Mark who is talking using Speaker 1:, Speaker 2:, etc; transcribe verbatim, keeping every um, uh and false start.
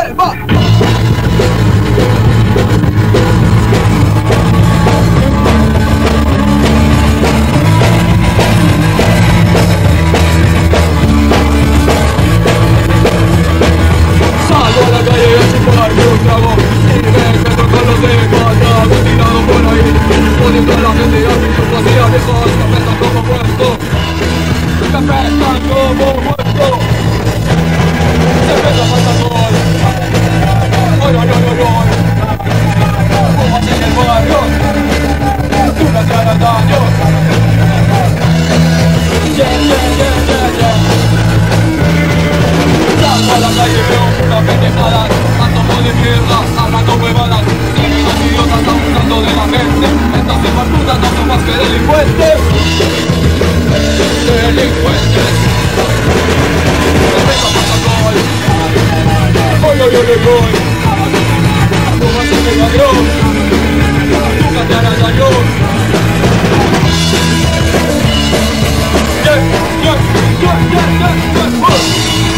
Speaker 1: selva. Salgo a la calle a chuparme un trago y me encuentro con los demás tirados por ahí, jodiendo a la gente y a pitucos y a viejos que apestan como muertos, que apestan como muertos. Cerveza falta alcohol. Oy, oy, oy, oy, oy. Fumas en el barrio, tú no te harás daño. Yeah, yeah, yeah, yeah, yeah. Salgo a la calle, veo puras pendejadas, ando de mierda, hablando huevadas. Los idiotas abusando de la gente, estas hijueputas no son más que delincuentes. Delincuentes. Cerveza falta alcohol. Oy, oy, oy, oy, oy. Fumas en el barrio, nunca te harás daño. Yeah, yeah, yeah, yeah, yeah, yeah.